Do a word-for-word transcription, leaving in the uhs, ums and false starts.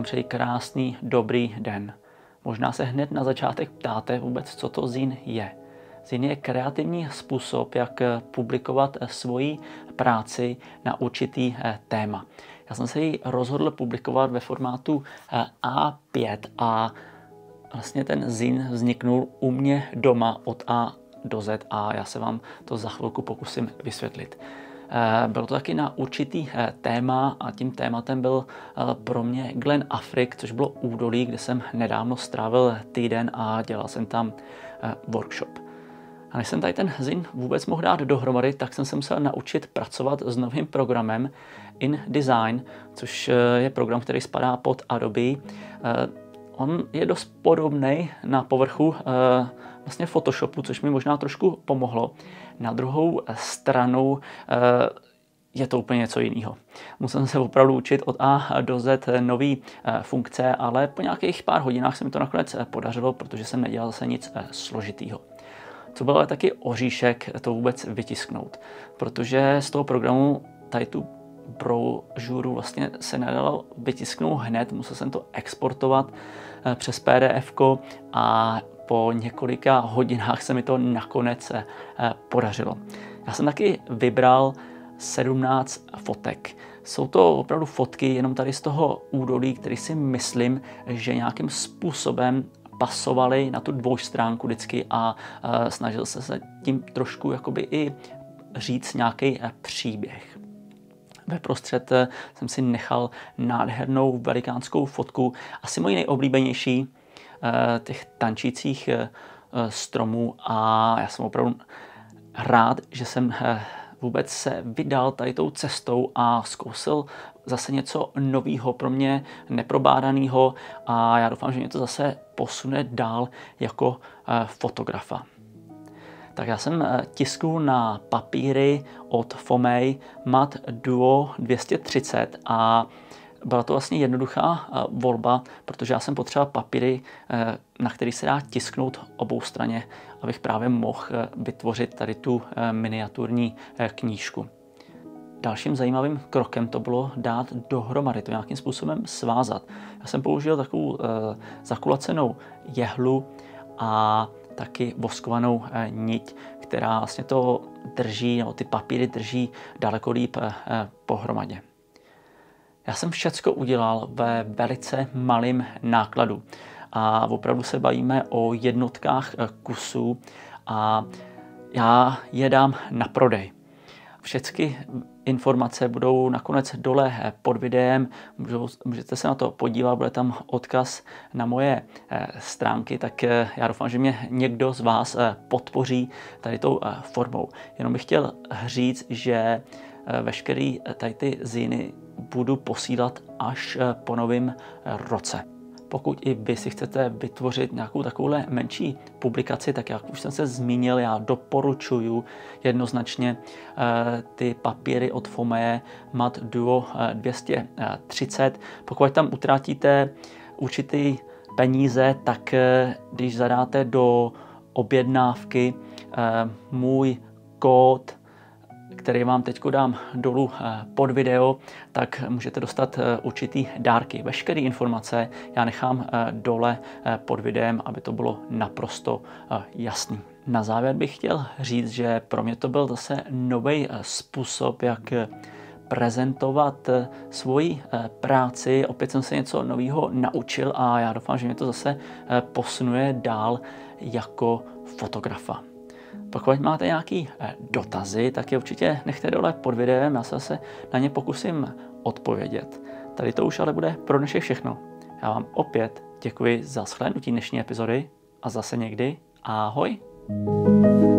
přeji krásný, dobrý den. Možná se hned na začátek ptáte vůbec, co to zín je. Zín je kreativní způsob, jak publikovat svoji práci na určitý téma. Já jsem se ji rozhodl publikovat ve formátu á pět a vlastně ten zín vzniknul u mě doma od A do Z a já se vám to za chvilku pokusím vysvětlit. Bylo to taky na určitý téma a tím tématem byl pro mě Glen Affric, což bylo údolí, kde jsem nedávno strávil týden a dělal jsem tam workshop. A než jsem tady ten zín vůbec mohl dát dohromady, tak jsem se musel naučit pracovat s novým programem InDesign, což je program, který spadá pod Adobe. On je dost podobný na povrchu vlastně Photoshopu, což mi možná trošku pomohlo. Na druhou stranu je to úplně něco jiného. Musel jsem se opravdu učit od A do Z nový funkce, ale po nějakých pár hodinách se mi to nakonec podařilo, protože jsem nedělal zase nic složitýho. Co bylo ale taky oříšek to vůbec vytisknout, protože z toho programu tady tu brožuru vlastně se nedalo vytisknout hned, musel jsem to exportovat přes P D F ko a po několika hodinách se mi to nakonec podařilo. Já jsem taky vybral sedmnáct fotek. Jsou to opravdu fotky jenom tady z toho údolí, který si myslím, že nějakým způsobem pasovaly na tu dvojstránku vždycky a snažil se se tím trošku jakoby i říct nějaký příběh. Ve prostřed jsem si nechal nádhernou velikánskou fotku, asi moji nejoblíbenější, těch tančících stromů a já jsem opravdu rád, že jsem vůbec se vydal tady tou cestou a zkousil zase něco nového, pro mě neprobádaného a já doufám, že mě to zase posune dál jako fotografa. Tak já jsem tiskl na papíry od Fomei Mat Duo dvě stě třicet a byla to vlastně jednoduchá volba, protože já jsem potřeboval papíry, na který se dá tisknout obou straně, abych právě mohl vytvořit tady tu miniaturní knížku. Dalším zajímavým krokem to bylo dát dohromady, to nějakým způsobem svázat. Já jsem použil takovou zakulacenou jehlu a taky voskovanou niť, která vlastně to drží, nebo ty papíry drží daleko líp pohromadě. Já jsem všecko udělal ve velice malém nákladu a opravdu se bavíme o jednotkách kusů a já je dám na prodej. Všechny informace budou nakonec dole pod videem, můžete se na to podívat, bude tam odkaz na moje stránky, tak já doufám, že mě někdo z vás podpoří tady tou formou. Jenom bych chtěl říct, že veškerý tady ty zíny budu posílat až po novém roce. Pokud i vy si chcete vytvořit nějakou takovouhle menší publikaci, tak jak už jsem se zmínil, já doporučuji jednoznačně ty papíry od Fomei Mat Duo dvě stě třicet. Pokud tam utratíte určitý peníze, tak když zadáte do objednávky můj kód, který vám teď dám dolů pod video, tak můžete dostat určitý dárky. Veškeré informace já nechám dole pod videem, aby to bylo naprosto jasný. Na závěr bych chtěl říct, že pro mě to byl zase nový způsob, jak prezentovat svoji práci. Opět jsem se něco nového naučil a já doufám, že mě to zase posunuje dál jako fotografa. Pokud máte nějaké dotazy, tak je určitě nechte dole pod videem, já se zase na ně pokusím odpovědět. Tady to už ale bude pro dnešek všechno. Já vám opět děkuji za shlédnutí dnešní epizody a zase někdy ahoj!